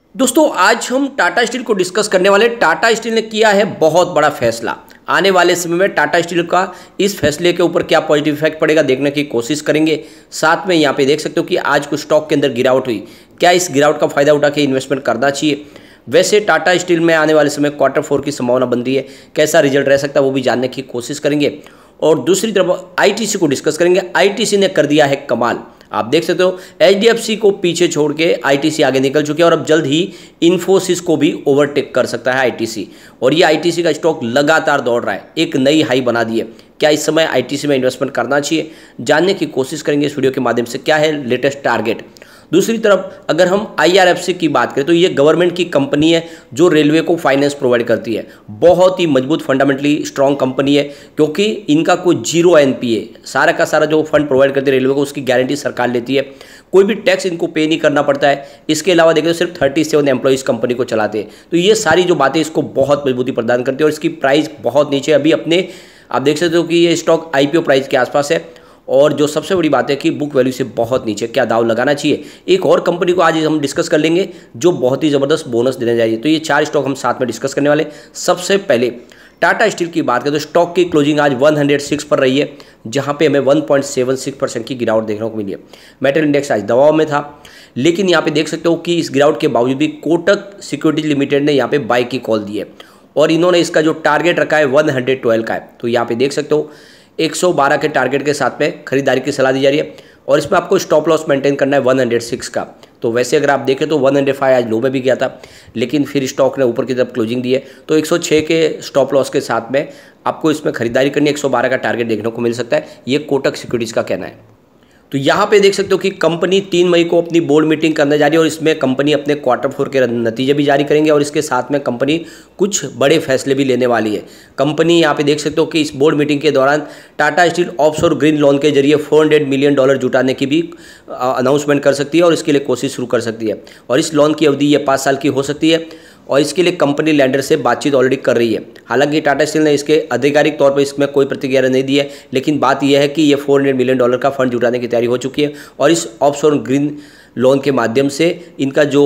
दोस्तों आज हम टाटा स्टील को डिस्कस करने वाले। टाटा स्टील ने किया है बहुत बड़ा फैसला। आने वाले समय में टाटा स्टील का इस फैसले के ऊपर क्या पॉजिटिव इफेक्ट पड़ेगा देखने की कोशिश करेंगे। साथ में यहाँ पे देख सकते हो कि आज कुछ स्टॉक के अंदर गिरावट हुई, क्या इस गिरावट का फायदा उठा के इन्वेस्टमेंट करना चाहिए। वैसे टाटा स्टील में आने वाले समय Q4 की संभावना बन रही है, कैसा रिजल्ट रह सकता है वो भी जानने की कोशिश करेंगे। और दूसरी तरफ आईटीसी को डिस्कस करेंगे। आईटीसी ने कर दिया है कमाल। आप देख सकते हो एचडीएफसी को पीछे छोड़ के आईटीसी आगे निकल चुके हैं और अब जल्द ही इन्फोसिस को भी ओवरटेक कर सकता है आईटीसी। और ये आईटीसी का स्टॉक लगातार दौड़ रहा है, एक नई हाई बना दी है। क्या इस समय आईटीसी में इन्वेस्टमेंट करना चाहिए, जानने की कोशिश करेंगे इस वीडियो के माध्यम से। क्या है लेटेस्ट टारगेट। दूसरी तरफ अगर हम आईआरएफसी की बात करें तो ये गवर्नमेंट की कंपनी है जो रेलवे को फाइनेंस प्रोवाइड करती है। बहुत ही मजबूत फंडामेंटली स्ट्रॉन्ग कंपनी है क्योंकि इनका कोई जीरो एनपीए, सारा का सारा जो फंड प्रोवाइड करती है रेलवे को उसकी गारंटी सरकार लेती है। कोई भी टैक्स इनको पे नहीं करना पड़ता है। इसके अलावा देखें तो सिर्फ 37 एम्प्लॉइज़ कंपनी को चलाते हैं। तो ये सारी जो बातें इसको बहुत मजबूती प्रदान करती है और इसकी प्राइस बहुत नीचे अभी अपने आप देख सकते हो कि ये स्टॉक आईपीओ प्राइस के आसपास है। और जो सबसे बड़ी बात है कि बुक वैल्यू से बहुत नीचे, क्या दाव लगाना चाहिए। एक और कंपनी को आज हम डिस्कस कर लेंगे जो बहुत ही ज़बरदस्त बोनस देने जा रही है। तो ये 4 स्टॉक हम साथ में डिस्कस करने वाले। सबसे पहले टाटा स्टील की बात करें तो स्टॉक की क्लोजिंग आज 106 पर रही है, जहां पे हमें 1.76% की गिरावट देखने को मिली है। मेटल इंडेक्स आज दबाव में था, लेकिन यहाँ पे देख सकते हो कि इस गिरावट के बावजूद भी कोटक सिक्योरिटीज लिमिटेड ने यहाँ पे बाय की कॉल दी है और इन्होंने इसका जो टारगेट रखा है 112 का है। तो यहाँ पे देख सकते हो 112 के टारगेट के साथ में खरीदारी की सलाह दी जा रही है और इसमें आपको स्टॉप लॉस मेंटेन करना है 106 का। तो वैसे अगर आप देखें तो 105 आज लो में भी गया था, लेकिन फिर स्टॉक ने ऊपर की तरफ क्लोजिंग दी है। तो 106 के स्टॉप लॉस के साथ में आपको इसमें खरीदारी करनी है। 112 का टारगेट देखने को मिल सकता है, ये कोटक सिक्योरिटीज़ का कहना है। तो यहाँ पे देख सकते हो कि कंपनी 3 मई को अपनी बोर्ड मीटिंग करने जा रही है और इसमें कंपनी अपने Q4 के नतीजे भी जारी करेंगे और इसके साथ में कंपनी कुछ बड़े फैसले भी लेने वाली है। कंपनी यहाँ पे देख सकते हो कि इस बोर्ड मीटिंग के दौरान Tata steel offshore green loan के जरिए $400 मिलियन जुटाने की भी अनाउंसमेंट कर सकती है और इसके लिए कोशिश शुरू कर सकती है। और इस लोन की अवधि ये 5 साल की हो सकती है और इसके लिए कंपनी लैंडर से बातचीत ऑलरेडी कर रही है। हालांकि टाटा स्टील ने इसके आधिकारिक तौर पर इसमें कोई प्रतिक्रिया नहीं दी है, लेकिन बात यह है कि ये $400 मिलियन का फंड जुटाने की तैयारी हो चुकी है और इस ऑफशोर ग्रीन लोन के माध्यम से इनका जो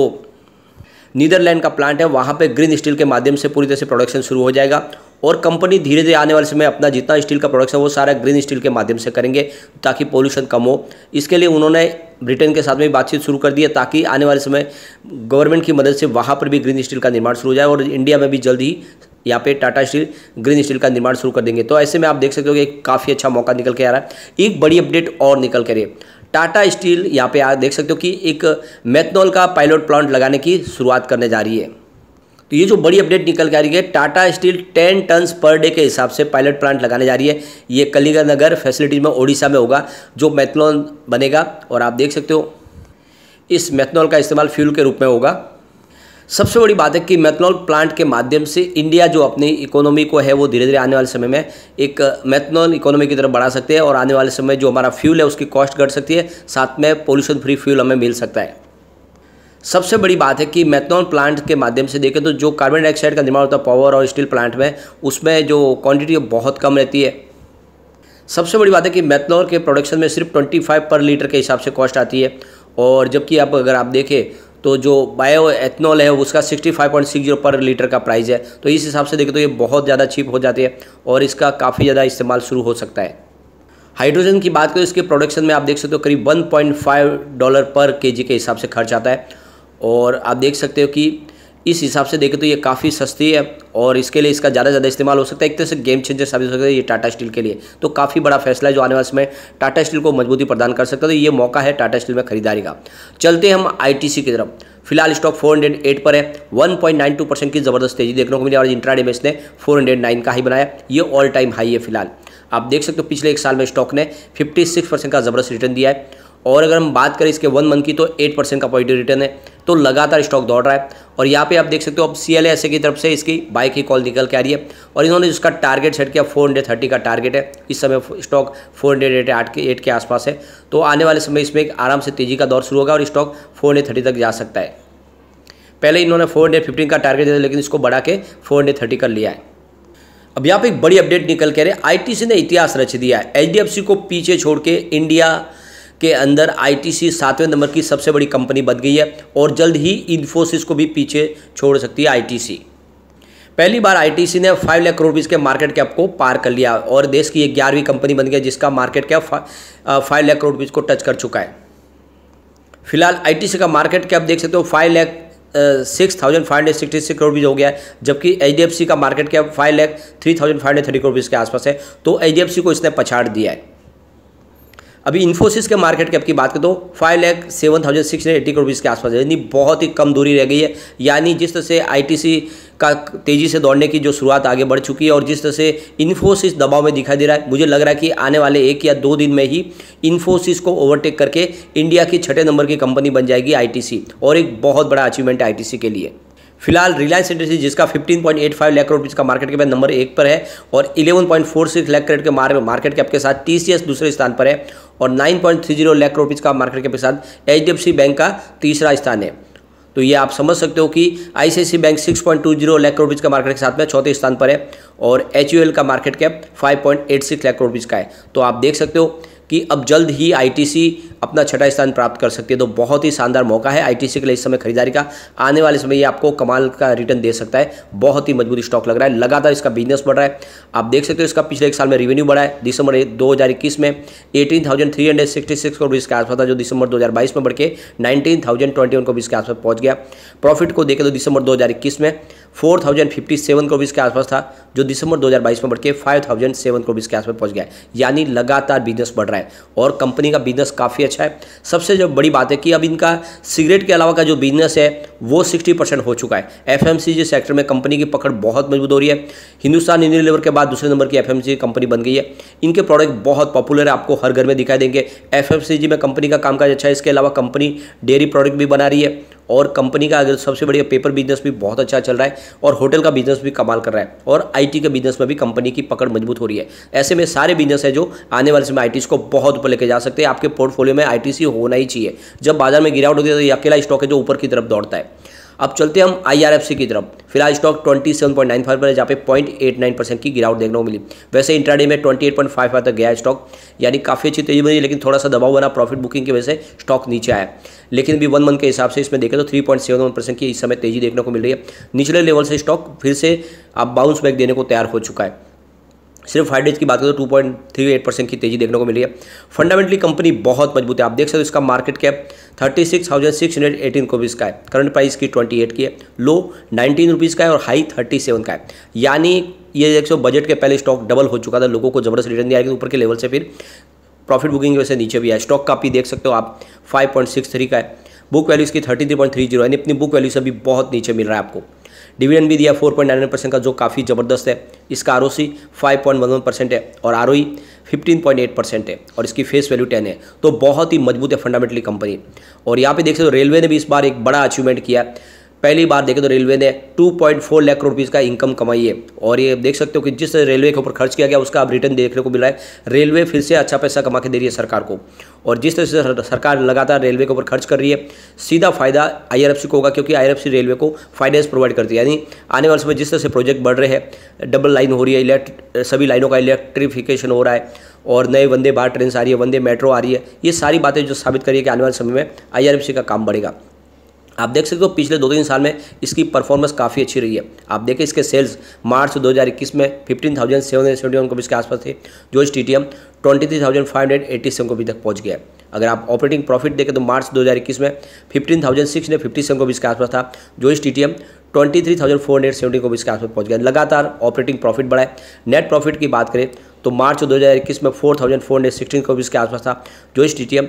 नीदरलैंड का प्लांट है वहाँ पे ग्रीन स्टील के माध्यम से पूरी तरह से प्रोडक्शन शुरू हो जाएगा और कंपनी धीरे धीरे आने वाले समय अपना जितना स्टील का प्रोडक्शन वो सारा ग्रीन स्टील के माध्यम से करेंगे ताकि पोल्यूशन कम हो। इसके लिए उन्होंने ब्रिटेन के साथ में बातचीत शुरू कर दी है ताकि आने वाले समय गवर्नमेंट की मदद से वहाँ पर भी ग्रीन स्टील का निर्माण शुरू हो जाए और इंडिया में भी जल्द ही यहाँ पे टाटा स्टील ग्रीन स्टील का निर्माण शुरू कर देंगे। तो ऐसे में आप देख सकते हो कि काफ़ी अच्छा मौका निकल के आ रहा है। एक बड़ी अपडेट और निकल कर टाटा स्टील यहाँ पे आप देख सकते हो कि एक मेथनॉल का पायलट प्लांट लगाने की शुरुआत करने जा रही है। तो ये जो बड़ी अपडेट निकल के आ रही है, Tata steel 10 ton per day के हिसाब से पायलट प्लांट लगाने जा रही है। ये कलिंगनगर फैसिलिटीज में ओडिशा में होगा जो मेथनॉल बनेगा और आप देख सकते हो इस मेथनॉल का इस्तेमाल फ्यूल के रूप में होगा। सबसे बड़ी बात है कि मेथनॉल प्लांट के माध्यम से इंडिया जो अपनी इकोनॉमी को है वो धीरे धीरे आने वाले समय में एक मेथनॉल इकोनॉमी की तरफ बढ़ा सकते हैं और आने वाले समय जो हमारा फ्यूल है उसकी कॉस्ट घट सकती है, साथ में पोल्यूशन फ्री फ्यूल हमें मिल सकता है। सबसे बड़ी बात है कि मेथनॉल प्लांट के माध्यम से देखें तो जो कार्बन डाइऑक्साइड का निर्माण होता है पावर और स्टील प्लांट में, उसमें जो क्वांटिटी बहुत कम रहती है। सबसे बड़ी बात है कि मेथनॉल के प्रोडक्शन में सिर्फ 25 पर लीटर के हिसाब से कॉस्ट आती है और जबकि अगर आप देखें तो जो बायो एथनॉल है उसका 65.60 पर लीटर का प्राइस है। तो इस हिसाब से देखें तो ये बहुत ज़्यादा चीप हो जाती है और इसका काफ़ी ज़्यादा इस्तेमाल शुरू हो सकता है। हाइड्रोजन की बात करें इसके प्रोडक्शन में आप देख सकते हो करीब $1.5 पर केजी के हिसाब से खर्च आता है और आप देख सकते हो कि इस हिसाब से देखें तो ये काफ़ी सस्ती है और इसके लिए इसका ज़्यादा ज़्यादा इस्तेमाल हो सकता है। एक तरह से गेम चेंजर साबित हो सकता है ये टाटा स्टील के लिए। तो काफ़ी बड़ा फैसला है जो आने वाले समय टाटा स्टील को मजबूती प्रदान कर सकता है। तो ये मौका है टाटा स्टील में खरीदारी का। चलते हम आईटीसी की तरफ। फिलहाल स्टॉक 408 पर है, 1.92% की ज़बरदस्त तेजी देखने को मिली और इंट्राडे में इसने 409 का हाई बनाया। ये ऑल टाइम हाई है फिलहाल। आप देख सकते हो पिछले एक साल में स्टॉक ने 56% का ज़बरदस्त रिटर्न दिया है और अगर हम बात करें इसके 1 मंथ की तो 8% का पॉजिटिव रिटर्न है। तो लगातार स्टॉक दौड़ रहा है और यहाँ पे आप देख सकते हो अब CLSA की तरफ से इसकी बाय की कॉल निकल के आ रही है और इन्होंने जिसका टारगेट सेट किया 430 का टारगेट है। इस समय स्टॉक 408 के आसपास है। तो आने वाले समय इसमें एक आराम से तेज़ी का दौर शुरू होगा और स्टॉक 430 तक जा सकता है। पहले इन्होंने 415 का टारगेट दिया लेकिन इसको बढ़ा के 430 कर लिया है। अब यहाँ पे एक बड़ी अपडेट निकल के आ रही है, आईटीसी ने इतिहास रच दिया है। एचडीएफसी को पीछे छोड़ के इंडिया के अंदर आईटीसी 7वें नंबर की सबसे बड़ी कंपनी बन गई है और जल्द ही इन्फोसिस को भी पीछे छोड़ सकती है आईटीसी। पहली बार आईटीसी ने 5 लाख करोड़ रुपीज़ के मार्केट कैप को पार कर लिया और देश की 11वीं कंपनी बन गई जिसका market cap 5 lakh crore rupees को टच कर चुका है। फिलहाल आईटीसी का मार्केट कैप देख सकते हो 5,06,566 करोड़ रुपये हो गया है, जबकि एचडीएफसी का मार्केट कैप 5,03,530 करोड़ रुपये के आसपास है। तो एचडीएफसी को इसने पछाड़ दिया है। अभी इन्फोसिस के मार्केट कैप की बात करें तो 5,07,680 करोड़ रुपये के आसपास है, यानी बहुत ही कम दूरी रह गई है। यानी जिस तरह से आईटीसी का तेज़ी से दौड़ने की जो शुरुआत आगे बढ़ चुकी है और जिस तरह से इन्फोसिस दबाव में दिखाई दे रहा है, मुझे लग रहा है कि आने वाले 1 या 2 दिन में ही इन्फोसिस को ओवरटेक करके इंडिया की 6ठे नंबर की कंपनी बन जाएगी आईटीसी, और एक बहुत बड़ा अचीवमेंट है आईटीसी के लिए। फिलहाल रिलायंस इंडस्ट्रीज जिसका 15.85 लाख करोड़ रुपये का मार्केट कैप नंबर 1 पर है और 11.46 लाख करोड़ के मार्केट कैप के साथ टीसीएस दूसरे स्थान पर है और 9.30 लाख करोड़ रुपये का मार्केट कैप के साथ एचडीएफसी बैंक का तीसरा स्थान है। तो ये आप समझ सकते हो कि आईसीआईसीआई बैंक 6.20 लाख करोड़ रुपये का मार्केट के साथ में चौथे स्थान पर है और एचयूएल का मार्केट कैप 5.86 लाख करोड़ रुपये का है। तो आप देख सकते हो कि अब जल्द ही आईटीसी अपना 6ठा स्थान प्राप्त कर सकती है। तो बहुत ही शानदार मौका है आईटीसी के लिए इस समय खरीदारी का। आने वाले समय ये आपको कमाल का रिटर्न दे सकता है। बहुत ही मजबूत स्टॉक लग रहा है, लगातार इसका बिजनेस बढ़ रहा है। आप देख सकते हो इसका पिछले 1 साल में रेवेन्यू बढ़ा है। दिसंबर 2021 में 18,366 करोड़ के आसपास था, जो दिसंबर 2022 में बढ़ के 19,021 करोड़ के आसपास पहुंच गया। प्रॉफिट को देखें तो दिसंबर 2021 में 4,057 करोड़ के आसपास था, जो दिसंबर 2022 में बढ़ के 5,007 करोड़ के आसपास पहुंच गया। यानी लगातार बिजनेस बढ़ रहा है और कंपनी का बिजनेस काफ़ी अच्छा है। सबसे जो बड़ी बात है कि अब इनका सिगरेट के अलावा का जो बिजनेस है वो 60% हो चुका है। एफएमसीजी सेक्टर में कंपनी की पकड़ बहुत मजबूत हो रही है। हिंदुस्तान यूनिलीवर के बाद दूसरे नंबर की एफएमसीजी कंपनी बन गई है। इनके प्रोडक्ट बहुत पॉपुलर है, आपको हर घर में दिखाई देंगे। एफएमसीजी में कंपनी का कामकाज अच्छा है। इसके अलावा कंपनी डेयरी प्रोडक्ट भी बना रही है और कंपनी का अगर सबसे बढ़िया पेपर बिजनेस भी बहुत अच्छा चल रहा है और होटल का बिजनेस भी कमाल कर रहा है और आईटी के बिजनेस में भी कंपनी की पकड़ मजबूत हो रही है। ऐसे में सारे बिजनेस है जो आने वाले समय आईटीसी को बहुत ऊपर लेके जा सकते हैं। आपके पोर्टफोलियो में आईटीसी होना ही चाहिए। जब बाजार में गिरावट होती है तो ये अकेला स्टॉक है जो ऊपर की तरफ दौड़ता है। अब चलते हैं हम आईआरएफसी की तरफ। फिलहाल स्टॉक 27.95 पर है, जहाँ पे 0.89% की गिरावट देखने को मिली। वैसे इंट्राडे में 28.55 तक गया स्टॉक, यानी काफ़ी अच्छी तेजी बनी, लेकिन थोड़ा सा दबाव बना प्रॉफिट बुकिंग की वजह से स्टॉक नीचे आया। लेकिन भी 1 मंथ के हिसाब से इसमें देखें तो 3.71% की इस समय तेजी देखने को मिल रही है। निचले लेवल से स्टॉक फिर से अब बाउंस बैक देने को तैयार हो चुका है। सिर्फ 5 डेज की बात करें तो 2.38% की तेजी देखने को मिली है। फंडामेंटली कंपनी बहुत मजबूत है। आप देख सकते हो इसका मार्केट कैप 36,618 करोड़ का है। करंट प्राइस की 28 की है, लो 19 रुपीज़ का है और हाई 37 का है। यानी ये देख सो बजट के पहले स्टॉक डबल हो चुका था, लोगों को जबरदस्त रिटर्न दिया, लेकिन ऊपर के लेवल से फिर प्रॉफिट बुकिंग की वजह से नीचे भी आया। स्टॉक का आप देख सकते हो आप 5.63 का है। बुक वैल्यू इसकी 33.30 यानी अपनी बुक वैल्यू से भी बहुत नीचे मिल रहा है आपको। डिविडेंड भी दिया 4.99% का, जो काफ़ी ज़बरदस्त है। इसका आरओसी 5.11% है और आरओई 15.8% है और इसकी फेस वैल्यू 10 है। तो बहुत ही मजबूत है फंडामेंटली कंपनी। और यहाँ पे देख सकते हो रेलवे ने भी इस बार एक बड़ा अचीवमेंट किया। पहली बार देखें तो रेलवे ने 2.4 लाख करोड़ रुपीज़ का इनकम कमाई है और ये देख सकते हो कि जिस रेलवे के ऊपर खर्च किया गया उसका अब रिटर्न देखने को मिल रहा है। रेलवे फिर से अच्छा पैसा कमा के दे रही है सरकार को और जिस तरह से सरकार लगातार रेलवे के ऊपर खर्च कर रही है, सीधा फायदा आईआरएफसी को होगा, क्योंकि आईआरएफसी रेलवे को फाइनेंस प्रोवाइड करती है। यानी आने वाले समय जिस तरह से प्रोजेक्ट बढ़ रहे हैं, डबल लाइन हो रही है, सभी लाइनों का इलेक्ट्रिफिकेशन हो रहा है और नए वंदे भारत ट्रेन आ रही है, वंदे मेट्रो आ रही है, ये सारी बातें जो साबित करिए कि आने वाले समय में आईआरएफसी का काम बढ़ेगा। आप देख सकते हो पिछले 2-3 साल में इसकी परफॉर्मेंस काफ़ी अच्छी रही है। आप देखें इसके सेल्स मार्च 2021 में 15,771 करोड़ के आसपास थे, जो इस TTM 23,587 करोड़ तक पहुंच गया। अगर आप ऑपरेटिंग प्रॉफिट देखें तो मार्च 2021 में 15,657 करोड़ के आसपास था, जो इस TTM 23,470 करोड़ के आसपास पहुंच गया। लगातार ऑपरेटिंग प्रॉफिट बढ़ा है। नेट प्रॉफिट की बात करें तो मार्च 2021 में 4,416 करोड़ के आसपास था, जो इस TTM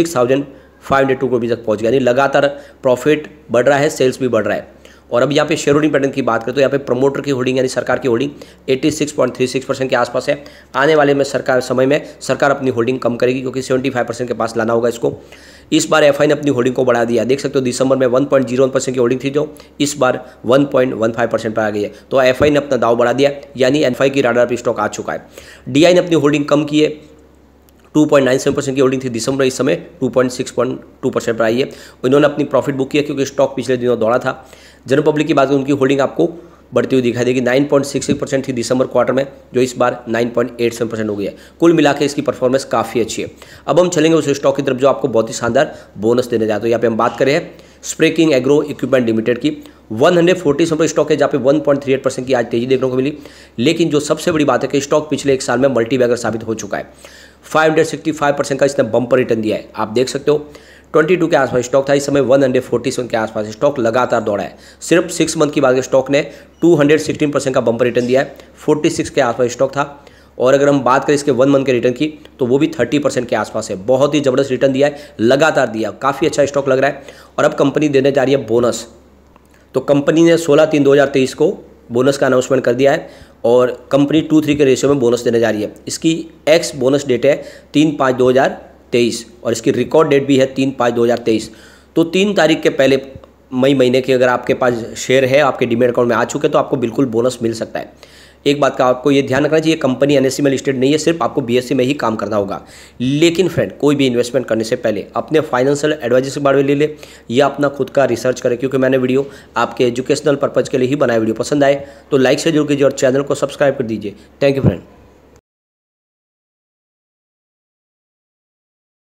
6,502 करोड़ तक पहुंच गया। यानी लगातार प्रॉफिट बढ़ रहा है, सेल्स भी बढ़ रहा है। और अब यहाँ पे शेयर होल्डिंग पैटर्न की बात करें तो यहाँ पे प्रमोटर की होल्डिंग यानी सरकार की होल्डिंग 86.36% के आसपास है। आने वाले में समय में सरकार अपनी होल्डिंग कम करेगी, क्योंकि 75% के पास लाना होगा इसको। इस बार एफआई ने अपनी होल्डिंग को बढ़ा दिया। देख सकते हो दिसंबर में 1.01% की होल्डिंग थी, जो इस बार 1.15% पर आ गई है। तो एफआई ने अपना दाव बढ़ा दिया, यानी एनफाई की राडार पर स्टॉक आ चुका है। डीआई ने अपनी होल्डिंग कम की है, 2.97% की होल्डिंग थी दिसंबर, इस समय 2.62% पर आई है। इन्होंने अपनी प्रॉफिट बुक किया क्योंकि स्टॉक पिछले दिनों दौड़ा था। जनरल पब्लिक की बात करें उनकी होल्डिंग आपको बढ़ती हुई दिखाई देगी। 9.66% थी दिसंबर क्वार्टर में, जो इस बार 9.87% हो गई है। कुल मिला के इसकी परफॉर्मेंस काफ़ी अच्छी है। अब हम चलेंगे उस स्टॉक की तरफ जो आपको बहुत ही शानदार बोनस देने जाते हैं। यहाँ पे हम बात करें स्प्रेकिंग एग्रो इक्विपमेंट लिमिटेड की। 140 रुपये स्टॉक है, जहाँ पे 1.38% की आज तेजी देखने को मिली। लेकिन जो सबसे बड़ी बात है कि स्टॉक पिछले एक साल में मल्टी बैगर साबित हो चुका है। 565% का इसने बम्पर रिटर्न दिया है। आप देख सकते हो 22 के आसपास स्टॉक था, इस समय 147 के आसपास स्टॉक लगातार दौड़ा है। सिर्फ 6 मंथ की बात स्टॉक ने 216% का बम्पर रिटर्न दिया है। 46 के आसपास स्टॉक था, और अगर हम बात करें इसके 1 मंथ के रिटर्न की तो वो भी 30% के आसपास है। बहुत ही ज़बरदस्त रिटर्न दिया है, लगातार दिया, काफ़ी अच्छा स्टॉक लग रहा है। और अब कंपनी देने जा रही है बोनस। तो कंपनी ने 16/3/2023 को बोनस का अनाउंसमेंट कर दिया है, और कंपनी 2:3 के रेशियो में बोनस देने जा रही है। इसकी एक्स बोनस डेट है 3/5/2023, और इसकी रिकॉर्ड डेट भी है 3/5/2023। तो 3 तारीख के पहले मई महीने के अगर आपके पास शेयर है, आपके डीमैट अकाउंट में आ चुके, तो आपको बिल्कुल बोनस मिल सकता है। एक बात का आपको ये ध्यान रखना चाहिए, कंपनी एनएससी में लिस्टेड नहीं है, सिर्फ आपको बीएससी में ही काम करना होगा। लेकिन फ्रेंड, कोई भी इन्वेस्टमेंट करने से पहले अपने फाइनेंशियल एडवाइजर से बारे में ले ले, या अपना खुद का रिसर्च करें, क्योंकि मैंने वीडियो आपके एजुकेशनल पर्पज़ के लिए ही बनाया। वीडियो पसंद आए तो लाइक से जरूर कीजिए और चैनल को सब्सक्राइब कर दीजिए। Thank you friend.